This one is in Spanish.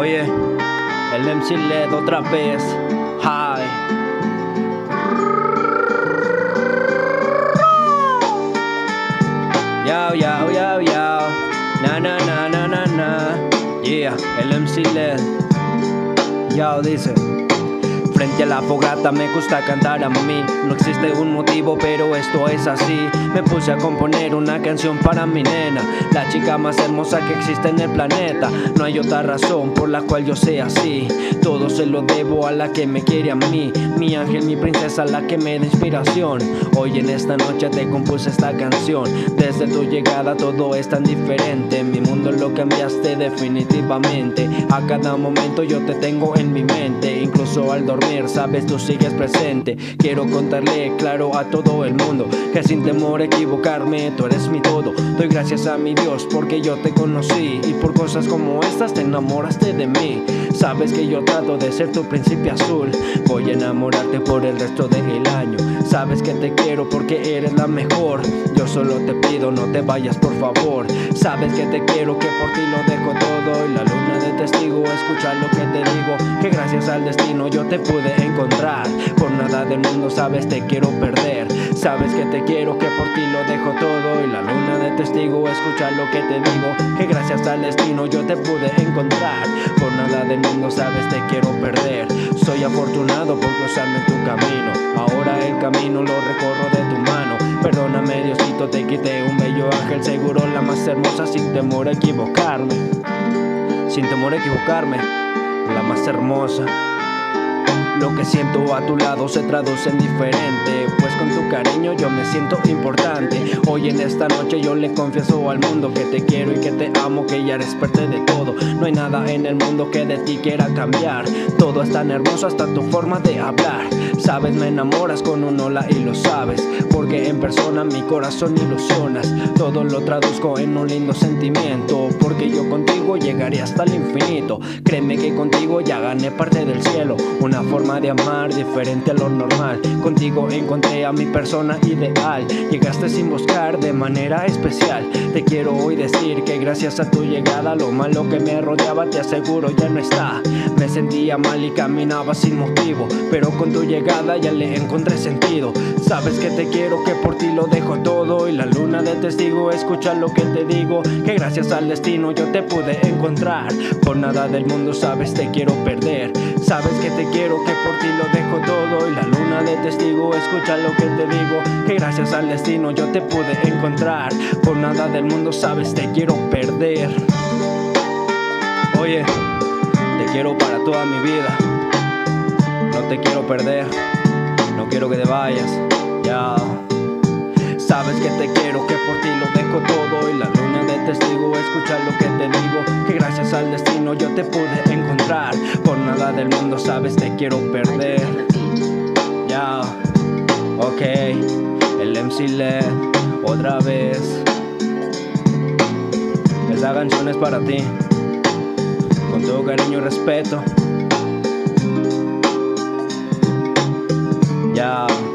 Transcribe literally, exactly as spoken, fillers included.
Oye, el M C Led otra vez. Hi. Yo, yo, yo, yo. Na, na, na, na, na, na. Yeah, el M C Led. Yo, dice: frente a la fogata me gusta cantar a mí. No existe un motivo, pero esto es así. Me puse a componer una canción para mi nena, la chica más hermosa que existe en el planeta. No hay otra razón por la cual yo sea así. Todo se lo debo a la que me quiere a mí. Mi ángel, mi princesa, la que me da inspiración. Hoy en esta noche te compuse esta canción. Desde tu llegada todo es tan diferente. Mi mundo lo cambiaste definitivamente. A cada momento yo te tengo en mi mente. Incluso al dormir, sabes, tú sigues presente. Quiero contarle claro a todo el mundo que sin temor a equivocarme, tú eres mi todo. Doy gracias a mi Dios porque yo te conocí, y por cosas como estas te enamoraste de mí. Sabes que yo trato de ser tu príncipe azul. Voy a enamorarte por el resto del año. Sabes que te quiero porque eres la mejor. Yo solo te pido no te vayas, por favor. Sabes que te quiero, que por ti lo dejo todo. Y la luna de testigo escucha lo que te digo, que gracias al destino yo te pude encontrar. Por nada del mundo, sabes, te quiero perder. Sabes que te quiero, que por ti lo dejo todo. Y la luna de testigo escucha lo que te digo, que gracias al destino yo te pude encontrar. Por nada del mundo, sabes, te quiero perder. Soy afortunado por cruzarme en tu camino. Ahora el camino lo recorro de tu mano. Perdóname, Diosito, te quité un bello ángel, seguro la más hermosa, sin temor a equivocarme. Sin temor a equivocarme, la más hermosa. Lo que siento a tu lado se traduce en diferente, pues con tu cariño yo me siento importante. Hoy en esta noche yo le confieso al mundo que te quiero y que te amo, que ya eres parte de todo. No hay nada en el mundo que de ti quiera cambiar. Todo es tan hermoso, hasta tu forma de hablar. Sabes, me enamoras con un hola y lo sabes, porque en persona mi corazón ilusionas. Todo lo traduzco en un lindo sentimiento, porque yo contigo llegaré hasta el infinito. Créeme que contigo ya gané parte del cielo, una forma de amar diferente a lo normal. Contigo encontré a mi persona ideal. Llegaste sin buscar, de manera especial. Te quiero hoy decir que gracias a tu llegada lo malo que me rodeaba, te aseguro, ya no está. Me sentía mal y caminaba sin motivo, pero con tu llegada ya le encontré sentido. Sabes que te quiero, que por ti lo dejo todo. Y la luna de testigo escucha lo que te digo, que gracias al destino yo te pude encontrar. Por nada del mundo, sabes, te quiero perder. Sabes que te quiero, que por ti lo dejo todo. Y la luna de testigo escucha lo que te digo, que gracias al destino yo te pude encontrar. Por nada del mundo, sabes, te quiero perder. Oye, te quiero para toda mi vida. No te quiero perder, no quiero que te vayas, ya. Sabes que te quiero, que por ti lo dejo todo. Y la luna de testigo escucha lo que te digo, que gracias al destino yo te pude encontrar. Por nada del mundo, sabes, te quiero perder, ya. Ok, el M C Led otra vez. Esta canción es para ti, con todo cariño y respeto, ya.